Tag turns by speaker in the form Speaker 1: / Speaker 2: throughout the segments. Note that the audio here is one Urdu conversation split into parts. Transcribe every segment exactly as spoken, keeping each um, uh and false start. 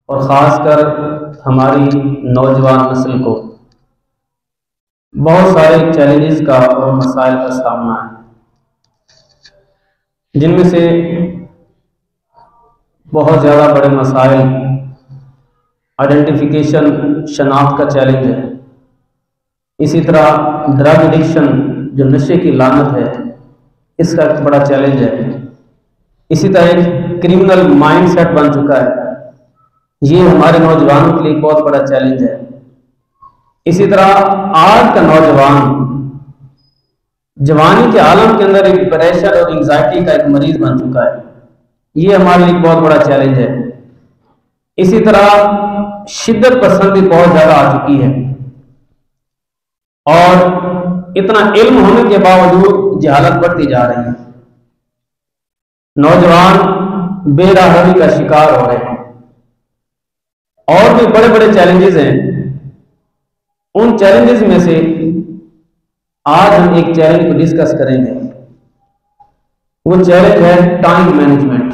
Speaker 1: اور خاص کر ہماری نوجوان نسل کو بہت سارے چیلنجز کا اور مسائل کا سامنا ہے، جن میں سے بہت زیادہ بڑے مسائل آئیڈینٹیفیکیشن، شناخت کا چیلنج ہے، اسی طرح ڈرگ ایڈکشن جو نشے کی لعنت ہے اس کا ایک بڑا چیلنج ہے، اسی طرح ایک کرمنل مائنڈ سیٹ بن چکا ہے، یہ ہمارے نوجوانوں کے لیے بہت بڑا چیلنج ہے۔ اسی طرح آج کا نوجوان جوانی کے عالم کے اندر ایک ڈپریشن اور انگزائٹی کا ایک مریض بن چکا ہے، یہ ہمارے لیے بہت بڑا چیلنج ہے۔ اسی طرح شدت پسندی بہت زیادہ آ چکی ہے، اور اتنا علم ہونے کے باوجود جہالت بڑھتی جا رہی ہے، نوجوان بے راہبی کا شکار ہو رہے ہیں۔ اور بھی بڑے بڑے چیلنجز ہیں، ان چیلنجز میں سے آج ہم ایک چیلنج کو ڈسکس کریں گے، وہ چیلنج ہے ٹائم مینجمنٹ۔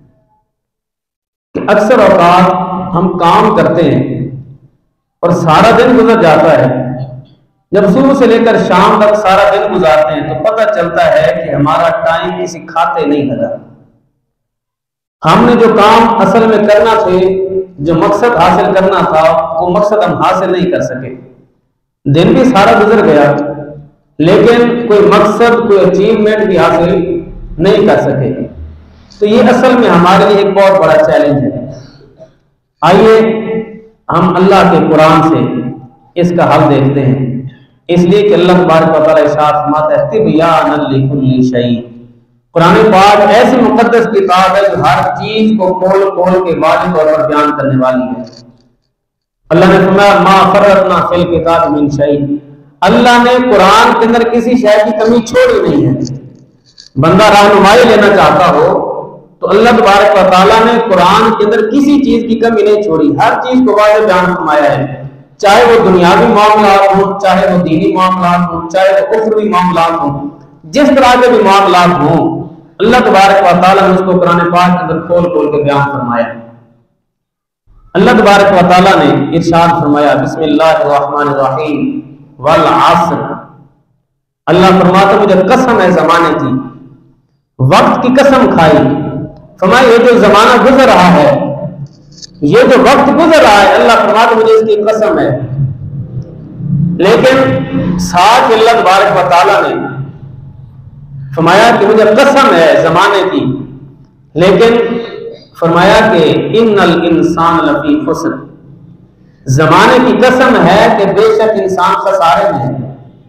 Speaker 1: کہ اکثر اوقات ہم کام کرتے ہیں اور سارا دن گزر جاتا ہے، جب صبح سے لے کر شام تک سارا دن گزارتے ہیں تو پتہ چلتا ہے کہ ہمارا ٹائم کسی کھاتے نہیں لگا، ہم نے جو کام اصل میں کرنا تھے، جو مقصد حاصل کرنا تھا، وہ مقصد ہم حاصل نہیں کر سکے، دن بھی سارا گزر گیا لیکن کوئی مقصد، کوئی اچیومنٹ بھی حاصل نہیں کر سکے۔ تو یہ اصل میں ہمارے لیے ایک بہت بڑا چیلنج ہے۔ آئیے ہم اللہ کے قرآن سے اس کا حل دیکھتے ہیں، اس لیے کہ اللہ تبارک و تعالیٰ ارشاد فرماتا ہے تبیان لکل شیء۔ قرآن پاک ایسی مقدس کتاب ہے جو ہر چیز کو کھول کھول کے واضح طور پر بیان کرنے والی ہے۔ اللہ نے فرمایا ما فرطنا فی الکتاب من شیء، اللہ نے قرآن کے اندر کسی شے کی کمی چھوڑی نہیں ہے۔ بندہ رہنمائی لینا چاہتا ہو تو اللہ تبارک و تعالیٰ نے قرآن کے اندر کسی چیز کی کمی نہیں چھوڑی، ہر چیز کو واضح بیان فرمایا ہے، چاہے وہ دنیاوی معاملات ہوں، چاہے وہ دینی معاملات ہوں، چاہے وہ اخروی معاملات ہوں، جس طرح کے بھی معاملات ہوں اللہ تبارک و تعالیٰ نے اس کو قرآن پاک کے اندر کھول کھول کے بیان فرمایا۔ اللہ تبارک و تعالیٰ نے ارشاد فرمایا بسم اللہ الرحمن الرحیم والعصر، اللہ فرماتا مجھے قسم ہے زمانے کی، وقت کی قسم کھائی، فرمایا یہ جو زمانہ گزر رہا ہے، یہ جو وقت گزر رہا ہے، اللہ فرماتا مجھے اس کی قسم ہے۔ لیکن ساتھ اللہ تبارک و تعالیٰ نے فرمایا کہ مجھے قسم ہے زمانے کی، لیکن فرمایا کہ ان الانسان لفی خسر، زمانے کی قسم ہے کہ بے شک انسان خسارے میں ہے۔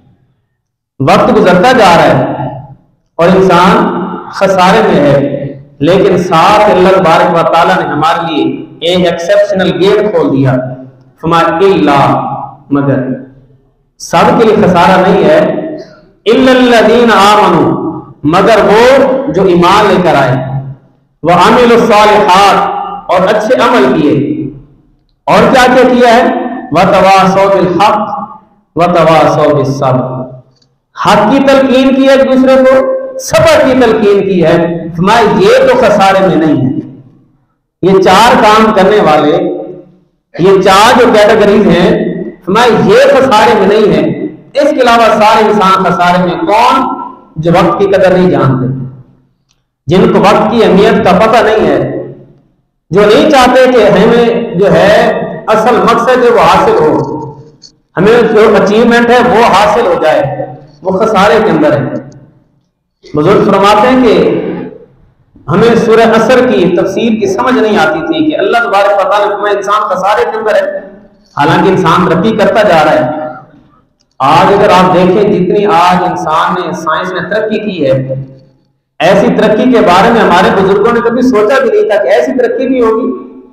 Speaker 1: وقت گزرتا جا رہا ہے اور انسان خسارے میں ہے، لیکن ساتھ اللہ تبارک و تعالیٰ نے ہمارے لیے ایک ایکسیپشنل گیٹ کھول دیا، فرمایا الا، مگر سب کے لیے خسارہ نہیں ہے، الا الذین آمنوا، مگر وہ جو ایمان لے کر آئے، وعملوا الصالحات، اور اچھے عمل کیے، اور کیا کیا کیا ہے، وتواصوا بالحق وتواصوا بالصبر، حق کی تلقین کی ہے ایک دوسرے کو، صبر کی تلقین کی ہے۔ فرمایا یہ تو خسارے میں نہیں ہے، یہ چار کام کرنے والے، یہ چار جو کیٹیگریز ہیں، فرمایا یہ خسارے میں نہیں ہے۔ اس کے علاوہ سارے انسان خسارے میں، کون؟ جو وقت کی قدر نہیں جانتے، جن کو وقت کی اہمیت کا پتہ نہیں ہے، جو نہیں چاہتے کہ ہمیں جو ہے اصل مقصد جو وہ حاصل ہو، ہمیں جو اچیومنٹ ہے وہ حاصل ہو جائے، وہ خسارے کے اندر ہے۔ بزرگ فرماتے ہیں کہ ہمیں سورہ عصر کی تفسیر کی سمجھ نہیں آتی تھی کہ اللہ تبارک و تعالیٰ نے فرمایا انسان خسارے کے اندر ہے، حالانکہ انسان ترقی کرتا جا رہا ہے۔ آج اگر آپ دیکھیں جتنی آج انسان نے، سائنس نے ترقی کی ہے، ایسی ترقی کے بارے میں ہمارے بزرگوں نے کبھی سوچا بھی نہیں تھا کہ ایسی ترقی بھی ہوگی۔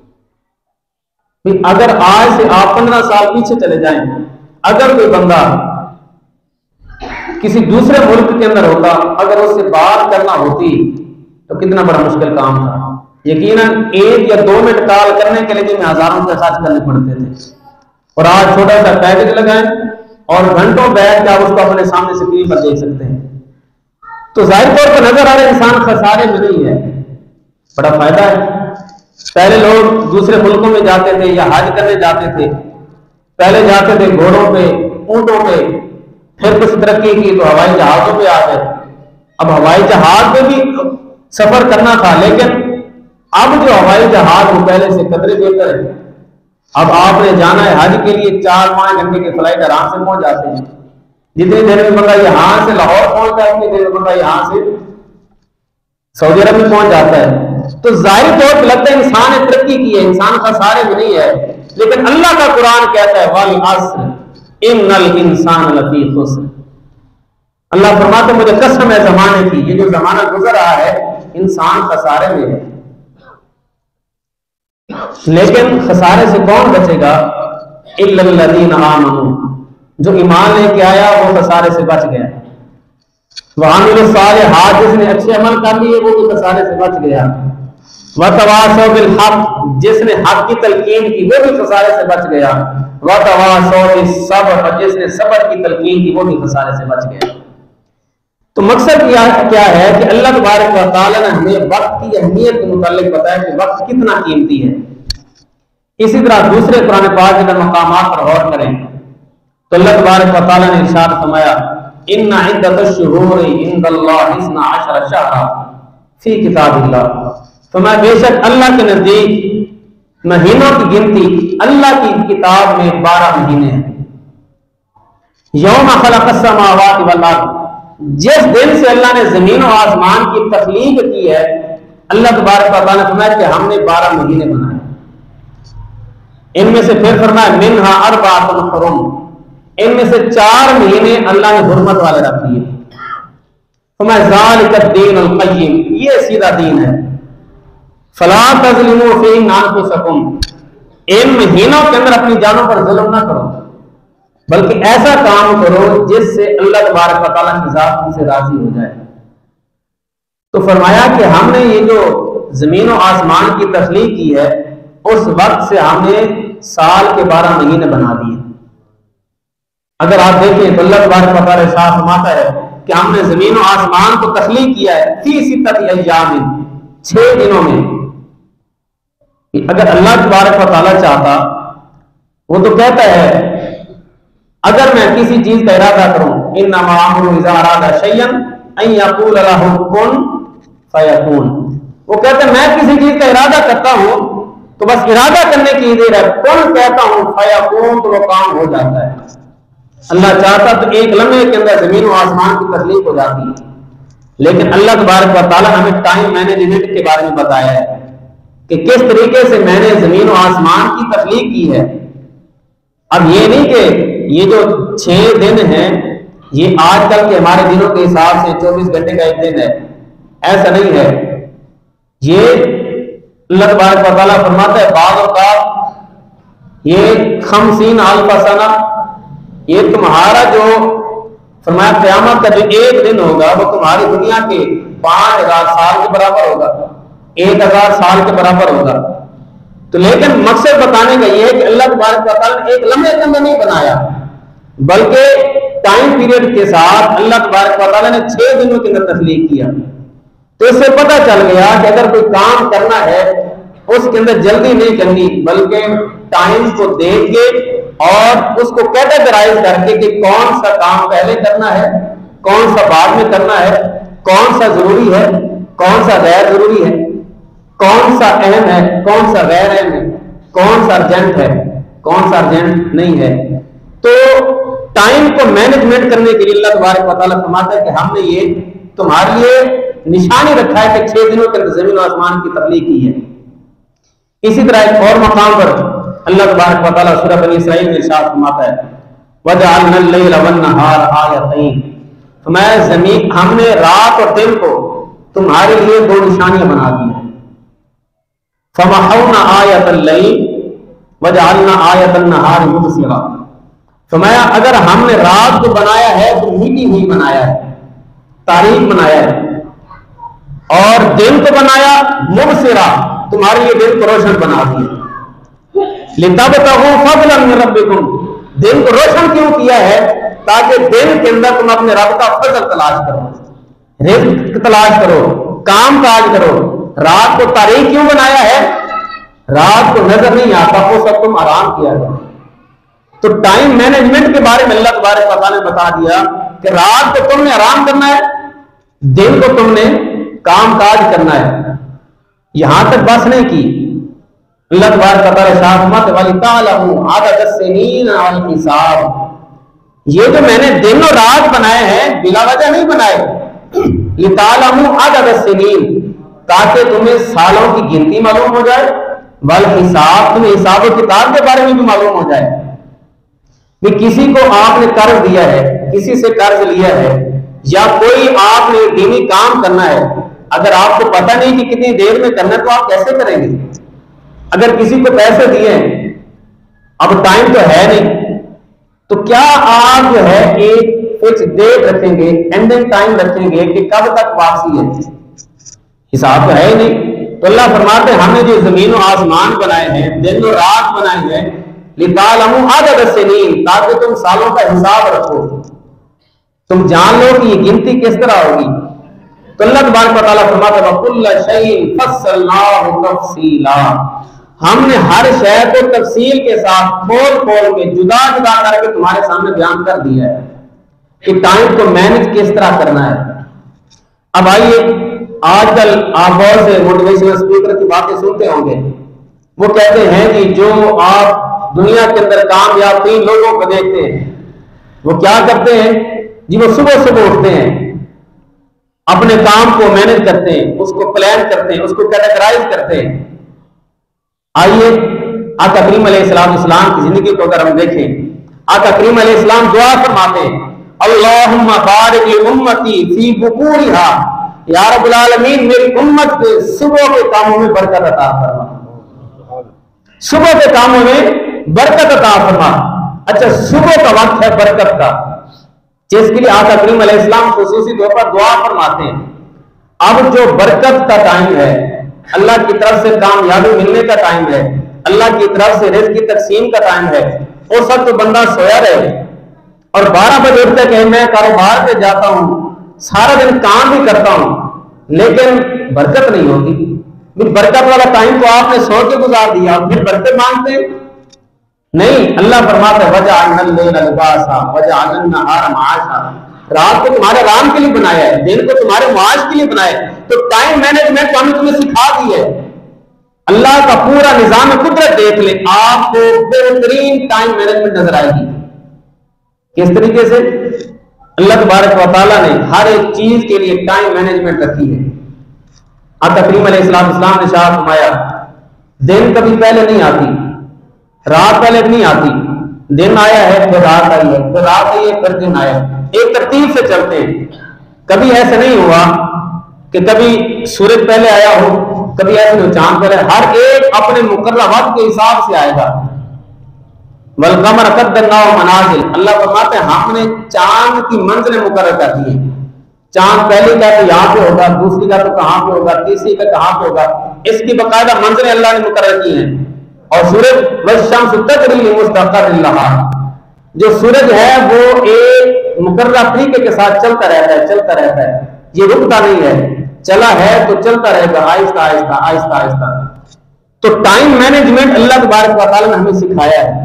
Speaker 1: اگر آج سے آپ پندرہ سال پیچھے چلے جائیں، اگر کوئی بندہ کسی دوسرے ملک کے اندر ہوتا، اگر اس سے بات کرنا ہوتی تو کتنا بڑا مشکل کام تھا، یقیناً ایک یا دو منٹ کال کرنے کے لیے بھی ہزاروں سے خرچ کرنے پڑتے تھے، اور آج چھوٹا سا پیکج لگائیں اور گھنٹوں بیٹھ کے آپ اس کو اپنے سامنے سکرین پر دیکھ سکتے ہیں۔ تو ظاہر طور پر نظر آ رہا ہے انسان خسارے میں نہیں ہے، بڑا فائدہ ہے۔ پہلے لوگ دوسرے ملکوں میں جاتے تھے یا حج کرنے جاتے تھے، پہلے جاتے تھے گھوڑوں پہ، اونٹوں پہ، پھر کچھ ترقی کی تو ہوائی جہازوں پہ آ گئے۔ اب ہوائی جہاز پہ بھی سفر کرنا تھا، لیکن اب جو ہوائی جہاز وہ پہلے سے قدرے بہتر ہے۔ اب آپ نے جانا ہے حج کے لیے، چار پانچ گھنٹے کی فلائٹ آرام سے پہنچ جاتے ہیں۔ جتنی دیر میں بندہ یہاں سے لاہور پہنچتا ہے، اتنی دیر میں بندہ یہاں سے سعودی عرب میں پہنچ جاتا ہے۔ تو ظاہر طور پہ لگتا ہے انسان نے ترقی کی ہے، انسان خسارے میں نہیں ہے، لیکن اللہ کا قرآن کہتا ہے وَالْعَصْرِ إِنَّ الْإِنسَانَ لَفِي خُسْرٍ۔ اللہ فرماتا ہے مجھے قسم ہے زمانے کی، یہ جو زمانہ گزر رہا ہے انسان خسارے میں ہے۔ لیکن خسارے سے کون بچے گا؟ إِلَّا الَّذِينَ آمَنُوا، جو ایمان لے کے آیا وہ خسارے سے بچ گیا۔ وَعَمِلُوا الصَّالِحَاتِ، جس نے اچھے عمل کر لیے وہ بھی خسارے سے بچ گیا۔ وَتَوَاصَوْا بِالْحَقِّ، جس نے حق کی تلقین کی وہ بھی خسارے سے بچ گیا۔ وَتَوَاصَوْا بِالصَّبْرِ، جس نے صبر کی تلقین کی وہ بھی خسارے سے بچ گیا۔ تو مقصد کیا ہے کہ اللہ تبارک و تعالیٰ نے ہمیں وقت کی اہمیت کے متعلق بتایا کہ وقت کتنا قیمتی ہے۔ اسی طرح دوسرے قرآن پاک کے مقامات پر غور کریں تو اللہ تبارک و تعالیٰ نے ارشاد فرمایا ان عدۃ الشہور عند اللہ اثنا عشر شہرا فی کتاب اللہ، فرمایا بے شک اللہ کے نزدیک مہینوں کی گنتی اللہ کی کتاب میں بارہ مہینے ہیں۔ یوم خلق السماوات والارض، جس دن سے اللہ نے زمین و آسمان کی تخلیق کی ہے اللہ تبارک و تعالیٰ نے فرمایا کہ ہم نے بارہ مہینے بنائے، ان میں سے پھر فرمایا منہا اربعۃ حرم، ان میں سے چار مہینے اللہ نے حرمت والے رکھ دیے۔ فرمایا ذالک الدین القیم، یہ سیدھا دین ہے۔ فلا تظلموا فیہن انفسکم، ان مہینوں کے اندر اپنی جانوں پر ظلم نہ کرو، بلکہ ایسا کام کرو جس سے اللہ تبارک و تعالیٰ کی ذات ان سے راضی ہو جائے۔ تو فرمایا کہ ہم نے یہ جو زمین و آسمان کی تخلیق کی ہے اس وقت سے ہم نے سال کے بارہ مہینے بنا دیے۔ اگر آپ دیکھیں تو اللہ تبارک و تعالیٰ ارشاد فرماتا ہے کہ ہم نے زمین و آسمان کو تخلیق کیا ہے فی ستۃ ایام، چھ دنوں میں۔ اگر اللہ تبارک و تعالیٰ چاہتا وہ تو کہتا ہے اگر میں کسی چیز کا ارادہ کروں انما امرہ اذا اراد شیئا ان یقول له کن فیکون، وہ کہتا ہے میں کسی چیز کا ارادہ کرتا ہوں تو بس ارادہ کرنے کی دیر ہے، کن کہتا ہوں فیکون تو وہ کام ہو جاتا ہے۔ اللہ چاہتا تو ایک لمحے کے اندر زمین و آسمان کی تخلیق ہو جاتی ہے، لیکن اللہ تبارک و تعالیٰ ہمیں ٹائم مینجمنٹ کے بارے میں بتایا ہے کہ کس طریقے سے میں نے زمین و آسمان کی تخلیق کی ہے۔ اب یہ نہیں کہ یہ جو چھ دن ہیں یہ آج کل کے ہمارے دنوں کے حساب سے چوبیس گھنٹے کا ایک دن ہے، ایسا نہیں ہے۔ یہ اللہ تبارک و تعالیٰ فرماتا ہے بعض اوقات یہ خمسین الف سنہ، یہ تمہارا جو فرمایا قیامت کا جو ایک دن ہوگا وہ تمہاری دنیا کے پانچ ہزار سال کے برابر ہوگا، ایک ہزار سال کے برابر ہوگا۔ تو لیکن مقصد بتانے کا یہ ہے کہ اللہ تبارک و تعالیٰ نے ایک لمحے کے اندر نہیں بنایا، بلکہ ٹائم پیریڈ کے ساتھ اللہ تبارک و تعالیٰ نے چھ دنوں کے اندر تخلیق کیا۔ تو اس سے پتہ چل گیا کہ اگر کوئی کام کرنا ہے اس کے اندر جلدی نہیں کرنی، بلکہ ٹائم کو دیکھ کے اور اس کو کیٹیگرائز کر کے کہ کون سا کام پہلے کرنا ہے، کون سا بعد میں کرنا ہے، کون سا ضروری ہے، کون سا غیر ضروری ہے، کون سا اہم ہے، کون سا غیر اہم ہے، کون سا ارجنٹ ہے، کون سا ارجنٹ نہیں ہے۔ تو ٹائم کو مینجمنٹ کرنے کے لیے اللہ تبارک و تعالیٰ فرماتا ہے کہ ہم نے یہ تمہارے لیے نشانی رکھا ہے کہ چھ دنوں کے اندر زمین و آسمان کی تخلیق کی ہے۔ اسی طرح ایک اور مقام پر اللہ تبارک و تعالیٰ سورہ بنی اسرائیل میں ارشاد فرماتا ہے وَجَعَلْنَا اللَّيْلَ وَالنَّهَارَ آیَتَيْنِ، فرمایا زمین ہم نے رات اور دن کو تمہارے لیے دو نشانیاں بنا دی ہیں۔ فَمَحَوْنَا آیَةَ اللَّيْلِ وَجَعَلْنَا آیَةَ النَّهَارِ مُبْصِرَةً، فرمایا اگر ہم نے رات کو بنایا ہے تو میٹھی ہوئی بنایا ہے، تاریخ بنایا ہے، اور دن کو بنایا مبصرہ، تمہارے لیے دن کو روشن بنا دیا۔ لِتَبْتَغُوا فَضْلًا مِّن رَبِّكُمْ، دن کو روشن کیوں کیا ہے؟ تاکہ دن کے اندر تم اپنے رب کا فضل تلاش کرو، رزق تلاش کرو، کام کاج کرو۔ رات کو تاریخ کیوں بنایا ہے؟ رات کو نظر نہیں آتا، اس وقت تم آرام کیا کرو۔ تو ٹائم مینجمنٹ کے بارے میں اللہ تبارک و تعالیٰ نے بتا دیا کہ رات کو تم نے آرام کرنا ہے، دن کو تم نے کام کاج کرنا ہے۔ یہاں تک بس نہیں کی، اللہ تبارک و تعالیٰ شاہمت وَلِتَعْلَمُوا عَدَدَ السِّنِينَ وَالْحِسَابَ، یہ جو میں نے دن اور رات بنائے ہیں بلا وجہ نہیں بنائے، لِتَعْلَمُوا عَدَدَ السِّنِينَ، تاکہ تمہیں سالوں کی گنتی معلوم ہو جائے، والحساب، تمہیں حساب و کتاب کے بارے میں بھی معلوم ہو جائے کہ کسی کو آپ نے قرض دیا ہے، کسی سے قرض لیا ہے، یا کوئی آپ نے دینی کام کرنا ہے، اگر آپ کو پتہ نہیں کہ کتنی دیر میں کرنا ہے تو آپ کیسے کریں گے؟ اگر کسی کو پیسے دیے ہیں، اب ٹائم تو ہے نہیں، تو کیا آپ جو ہے ایک فکس ڈیٹ رکھیں گے، اینڈنگ ٹائم رکھیں گے کہ کب تک واپسی ہے؟ حساب تو ہے ہی نہیں۔ تو اللہ فرماتے ہیں ہم نے جو زمین و آسمان بنائے ہیں، دن و رات بنائے ہیں، لِتَعْلَمُوا عَدَدَ السِّنِينَ، تاکہ تم سالوں کا حساب رکھو، تم جان لو کہ یہ گنتی کس طرح ہوگی۔ تو اللہ تبارک و تعالیٰ فرماتا ہے وَكُلَّ شَيْءٍ فَصَّلْنَاهُ تَفْصِيلًا، ہم نے ہر شے کو تفصیل کے ساتھ کھول کھول کے جدا جدا کر کے تمہارے سامنے بیان کر دیا ہے کہ ٹائم کو مینج کس طرح کرنا ہے۔ اب آئیے، آج کل آپ بہت سے موٹیویشنل اسپیکر کی باتیں سنتے ہوں گے، وہ کہتے ہیں کہ جو آپ دنیا کے اندر کامیاب تین لوگوں کو دیکھتے ہیں، وہ کیا کرتے ہیں جی؟ وہ صبح صبح اٹھتے ہیں، اپنے کام کو مینج کرتے ہیں، اس کو پلان کرتے ہیں، اس کو کیٹیگرائز کرتے ہیں۔ آئیے آقا کریم علیہ السلام اسلام کی زندگی کو اگر ہم دیکھیں، آقا کریم علیہ السلام دعا فرماتے ہیں اللہم بارک لامتی فی بکورہا، یا رب العالمین میری امت کے صبح کے کاموں میں برکت عطا فرما، صبح کے کاموں میں برکت عطا فرما۔ اچھا، صبح کا وقت ہے برکت کا، جس کے لیے آقا کریم علیہ السلام خصوصی طور پر دعا فرماتے ہیں۔ اب جو برکت کا ٹائم ہے، اللہ کی طرف سے کامیابی ملنے کا ٹائم ہے، اللہ کی طرف سے رزق کی تقسیم کا ٹائم ہے، اس وقت بندہ سویا رہے اور بارہ بجے اٹھتے کہ میں کاروبار پہ جاتا ہوں، سارا دن کام بھی کرتا ہوں، لیکن برکت نہیں ہوتی۔ برکت والا ٹائم تو آپ نے سو کے گزار دیا، پھر برکت مانگتے نہیں۔ اللہ فرماتا ہے وَجَعَلْنَا اللَّيْلَ لِبَاسًا وَجَعَلْنَا النَّهَارَ مَعَاشًا، رات کو تمہارے آرام کے لیے بنایا ہے، دن کو تمہارے معاش کے لیے بنایا ہے۔ تو ٹائم مینجمنٹ ہم نے تمہیں سکھا دی ہے۔ اللہ کا پورا نظام قدرت دیکھ لیں، آپ کو بہترین ٹائم مینجمنٹ نظر آئے گی۔ کس طریقے سے؟ اللہ تبارک و تعالیٰ نے ہر ایک چیز کے لیے ٹائم مینجمنٹ رکھی ہے۔ آقا کریم علیہ السلام اسلام نے ارشاد فرمایا دن کبھی پہلے نہیں آتی، رات پہلے نہیں آتی، دن آیا ہے پھر رات آئی ہے، پھر رات آئی ہے پھر دن آیا، ایک ترتیب سے چلتے ہیں۔ کبھی ایسا نہیں ہوا کہ کبھی سورج پہلے آیا ہو، کبھی ایسا نہیں، چاند پہلے، ہر ایک اپنے مقررہ وقت کے حساب سے آئے گا۔ وَالْقَمَرَ قَدَّرْنَاهُ مَنَازِلَ، اللہ فرماتے ہیں ہم نے چاند کی منزلیں مقرر کر دی ہیں۔ چاند پہلی کا تو یہاں پہ ہوگا، دوسری کا تو کہاں پہ ہوگا، تیسری کا کہاں پہ ہوگا، اس کی باقاعدہ منزلیں اللہ نے مقرر کی ہیں۔ اور سورج وَالشَّمْسُ تَجْرِي لِمُسْتَقَرٍّ لَهَا، جو سورج ہے وہ ایک مقررہ طریقے کے ساتھ چلتا رہتا ہے، چلتا رہتا ہے، یہ رکتا نہیں ہے، چلا ہے تو چلتا رہے گا، آہستہ آہستہ آہستہ آہستہ۔ تو ٹائم مینجمنٹ اللہ تبارک و تعالیٰ نے ہمیں سکھایا ہے۔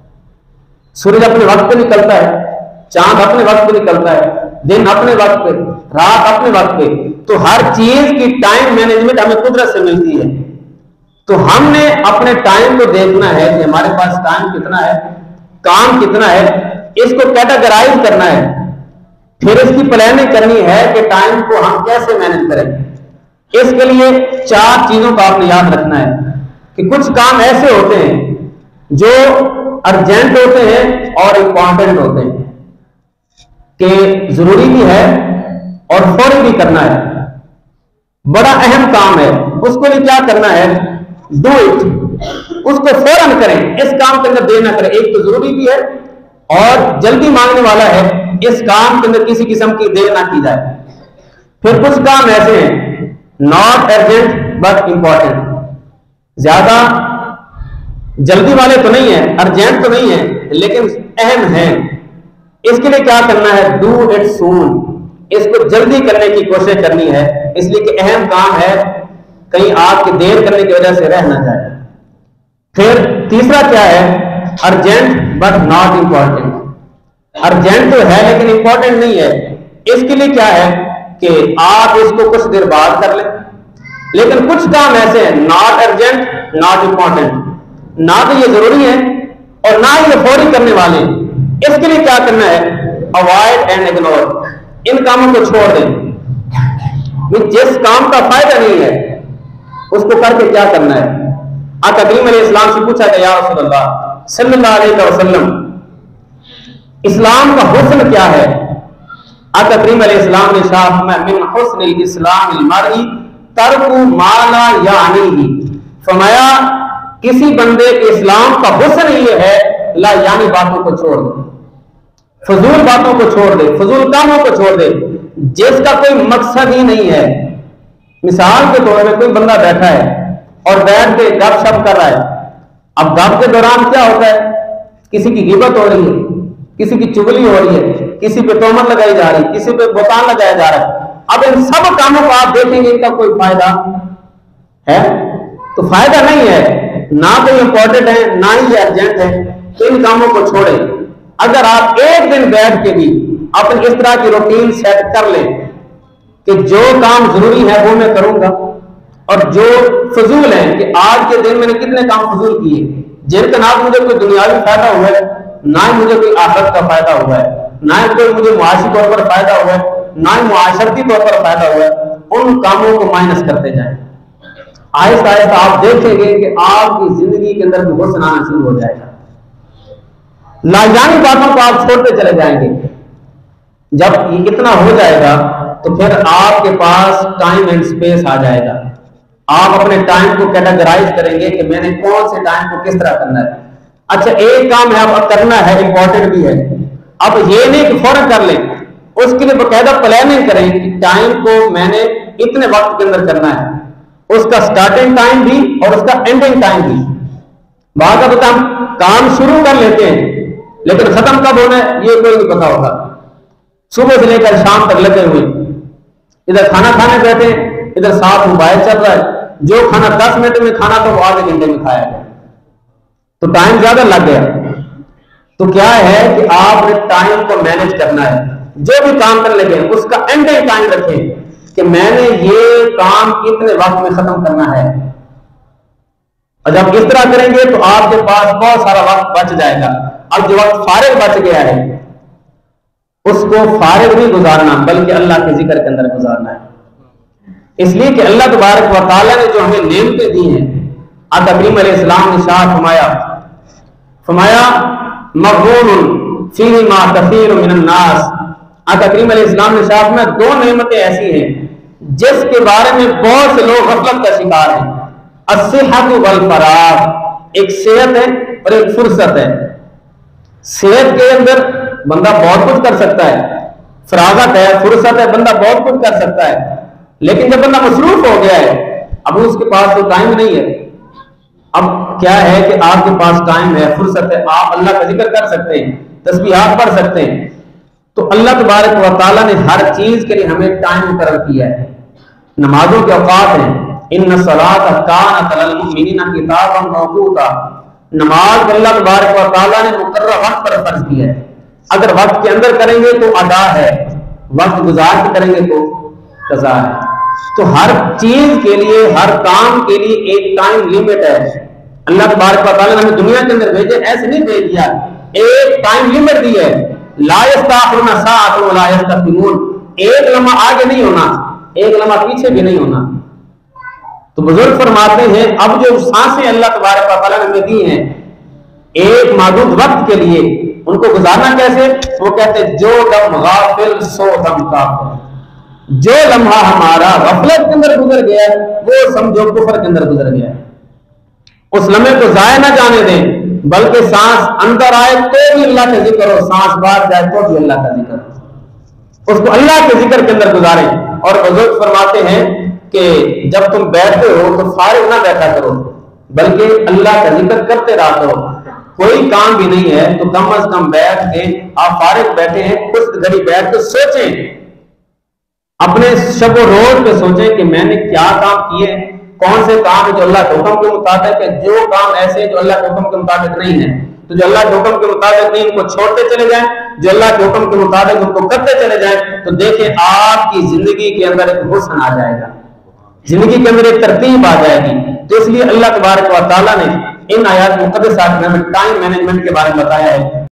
Speaker 1: سورج اپنے وقت پہ نکلتا ہے، چاند اپنے وقت پہ نکلتا ہے، دن اپنے وقت پہ، رات اپنے وقت پہ، تو ہر چیز کی ٹائم مینجمنٹ ہمیں قدرت سے ملتی ہے۔ تو ہم نے اپنے ٹائم کو دیکھنا ہے کہ ہمارے پاس ٹائم کتنا ہے، کام کتنا ہے، اس کو کیٹیگرائز کرنا ہے، پھر اس کی پلاننگ کرنی ہے کہ ٹائم کو ہم کیسے مینج کریں۔ اس کے لیے چار چیزوں کا آپ نے یاد رکھنا ہے کہ کچھ کام ایسے ہوتے ہیں جو ارجنٹ ہوتے ہیں اور امپورٹنٹ ہوتے ہیں، کہ ضروری بھی ہے اور فوری بھی کرنا ہے، بڑا اہم کام ہے، اس کو لیے کیا کرنا ہے، ڈو اٹ، اس کو فوراً کریں، اس کام کے اندر دیر نہ کریں۔ ایک تو ضروری بھی ہے اور جلدی مانگنے والا ہے، اس کام کے اندر کسی قسم کی دیر نہ کی جائے۔ پھر کچھ کام ایسے ہیں ناٹ ارجنٹ بٹ امپورٹنٹ، زیادہ جلدی والے تو نہیں ہیں، ارجنٹ تو نہیں ہیں، لیکن اہم ہیں، اس کے لیے کیا کرنا ہے، ڈو اٹ سون، اس کو جلدی کرنے کی کوشش کرنی ہے، اس لیے کہ اہم کام ہے، کہیں آپ کی دیر کرنے کی وجہ سے رہ نہ جائے۔ پھر تیسرا کیا ہے؟ Urgent but not important. Urgent تو ہے لیکن امپورٹنٹ نہیں ہے. اس کے لیے کیا ہے کہ آپ اس کو کچھ دیر بعد کر لیں. لیکن کچھ کام ایسے ہیں ناٹ ارجنٹ ناٹ امپورٹنٹ, نہ تو یہ ضروری ہے اور نہ یہ فوری کرنے والے. اس کے لیے کیا کرنا ہے؟ Avoid and ignore. ان کاموں کو چھوڑ دیں. جس کام کا فائدہ نہیں ہے اس کو کر کے کیا کرنا ہے؟ آقا کریم علیہ السلام سے پوچھا کہ یا رسول اللہ صلی اللہ علیہ وسلم اسلام کا حسن کیا ہے؟ آقا کریم علیہ السلام نے ارشاد فرمایا من حسن الاسلام المرء ترک ما لا یعنیہ. فرمایا کسی بندے کے اسلام کا حسن یہ ہے لا یعنی باتوں کو چھوڑ دے, فضول باتوں کو چھوڑ دے, فضول کاموں کو چھوڑ دے جس کا کوئی مقصد ہی نہیں ہے. مثال کے طور پہ کوئی بندہ بیٹھا ہے اور بیٹھ کے گپ شپ کر رہا ہے. اب گپ کے دوران کیا ہوتا ہے؟ کسی کی غیبت ہو رہی ہے, کسی کی چغلی ہو رہی ہے, کسی پہ تہمت لگائی جا رہی ہے, کسی پہ بہتان لگایا جا رہا ہے. اب ان سب کاموں کو آپ دیکھیں گے ان کا کوئی فائدہ ہے؟ تو فائدہ نہیں ہے, نہ تو یہ امپورٹنٹ ہے نہ ہی یہ ارجنٹ ہے. تو ان کاموں کو چھوڑیں. اگر آپ ایک دن بیٹھ کے بھی اپنی اس طرح کی روٹین سیٹ کر لیں کہ جو کام ضروری ہے وہ میں کروں گا اور جو فضول ہیں کہ آج کے دن میں نے کتنے کام فضول کیے جن کا نہ مجھے کوئی دنیاوی فائدہ ہوا ہے نہ ہی مجھے کوئی آخرت کا فائدہ ہوا ہے, نہ ہی کوئی مجھے معاشی طور پر فائدہ ہوا ہے, نہ ہی معاشرتی طور پر فائدہ ہوا ہے, ان کاموں کو مائنس کرتے جائیں. آہستہ آہستہ آپ دیکھیں گے کہ آپ کی زندگی کے اندر حسن آنا شروع ہو جائے گا. لاجانی باتوں کو آپ چھوڑتے چلے جائیں گے. جب یہ اتنا ہو جائے گا تو پھر آپ کے پاس ٹائم اینڈ سپیس آ جائے گا. آپ اپنے ٹائم کو کیٹاگرائز کریں گے کہ میں نے کون سے ٹائم کو کس طرح کرنا ہے. اچھا ایک کام ہے اب کرنا ہے, امپورٹنٹ بھی ہے. اب یہ نہیں کہ فوراً کر لیں, اس کے لیے باقاعدہ پلاننگ کریں کہ ٹائم کو میں نے اتنے وقت کے اندر کرنا ہے, اس کا سٹارٹنگ ٹائم بھی اور اس کا اینڈنگ ٹائم بھی. بعض اب ہم کام شروع کر لیتے ہیں لیکن ختم کب ہونا ہے یہ کوئی نہیں پتا ہوگا. صبح سے لے کر شام تک لگے ہوئے, ادھر کھانا کھانے بیٹھے, ادھر ساتھ موبائل چل رہا ہے. جو کھانا دس منٹ میں کھانا تو وہ آدھے گھنٹے میں کھایا گیا تو ٹائم زیادہ لگ گیا. تو کیا ہے کہ آپ نے ٹائم کو مینج کرنا ہے. جو بھی کام کرنے لگے اس کا اینڈنگ ٹائم رکھیں کہ میں نے یہ کام اتنے وقت میں ختم کرنا ہے. اور جب اس طرح کریں گے تو آپ کے پاس بہت سارا وقت بچ جائے گا. اب جو وقت فارغ بچ گیا ہے اس کو فارغ نہیں گزارنا بلکہ اللہ کے ذکر کے اندر گزارنا ہے. اس لیے کہ اللہ تبارک و تعالیٰ نے جو ہمیں نعمتیں دی ہیں, آقا کریم علیہ السلام نے ارشاد فرمایا فرمایا مغبون فیہما کثیر من الناس. آقا کریم علیہ السلام نے ارشاد فرمایا دو نعمتیں ایسی ہیں جس کے بارے میں بہت سے لوگ غفلت کا شکار ہیں. الصحۃ والفراغ, ایک صحت ہے اور ایک فرصت ہے. صحت کے اندر بندہ بہت کچھ کر سکتا ہے, فراغت ہے, فرصت ہے, بندہ بہت کچھ کر سکتا ہے. لیکن جب بندہ مصروف ہو گیا ہے اب اس کے پاس تو ٹائم نہیں ہے. اب کیا ہے کہ آپ کے پاس ٹائم ہے, فرصت ہے, آپ اللہ کا ذکر کر سکتے ہیں, تسبیحات پڑھ سکتے ہیں. تو اللہ تبارک و تعالیٰ نے ہر چیز کے لیے ہمیں ٹائم مقرر کیا ہے. نمازوں کے اوقات ہیں, ان الصلاۃ کانت علی المؤمنین کتابا موقوتا. نماز اللہ تبارک و تعالیٰ نے مقررہ وقت پر فرض کیا ہے. اگر وقت کے اندر کریں گے تو ادا ہے, وقت گزار کے کریں گے تو قضا ہے. تو ہر چیز کے لیے, ہر کام کے لیے ایک ٹائم لیمٹ ہے. اللہ تبارک و تعالیٰ نے ہمیں دنیا کے اندر بھیجے, ایسے نہیں بھیج دیا, ایک ٹائم لیمٹ دی ہے. لا یستأخرون ساعۃ ولا یستقدمون, ایک لمحہ آگے نہیں ہونا, ایک لمحہ پیچھے بھی نہیں ہونا. تو بزرگ فرماتے ہیں اب جو سانسیں اللہ تبارک و تعالیٰ نے ہمیں دی ہیں ایک محدود وقت کے لیے, ان کو گزارنا کیسے؟ وہ کہتے ہیں جو دم غافل سو دم کافر. جو لمحہ ہمارا غفلت کے اندر گزر گیا وہ سمجھو کفر کے اندر گزر گیا. اس لمحے کو ضائع نہ جانے دیں, بلکہ سانس اندر آئے تو بھی اللہ کا ذکر ہو, سانس باہر جائے تو بھی اللہ کا ذکر ہو, اس کو اللہ کے ذکر کے اندر گزاریں. اور بزرگ فرماتے ہیں کہ جب تم بیٹھتے ہو تو فارغ نہ بیٹھا کرو بلکہ اللہ کا ذکر کرتے رہا کرو. کوئی کام بھی نہیں ہے تو کم از کم بیٹھ کے آپ فارغ بیٹھے ہیں کچھ گھڑی بیٹھ کے سوچیں, اپنے شب و روز پہ سوچیں کہ میں نے کیا کام کیے, کون سے کام ہے جو اللہ کے حکم کے مطابق ہے، جو کام ایسے ہیں جو اللہ کے حکم کے مطابق نہیں ہے، تو جو اللہ کے حکم کے مطابق نہیں ان کو چھوڑتے چلے جائیں، جو اللہ کے حکم کے مطابق ان کو کرتے چلے جائیں، تو دیکھیں آپ کی زندگی کے اندر ایک حسن آ جائے گا، زندگی کے اندر ایک ترتیب آ جائے گی۔ تو اس لیے اللہ تبارک و تعالیٰ نے ان آیات مقدسات میں ٹائم مینجمنٹ کے بارے میں بتایا ہے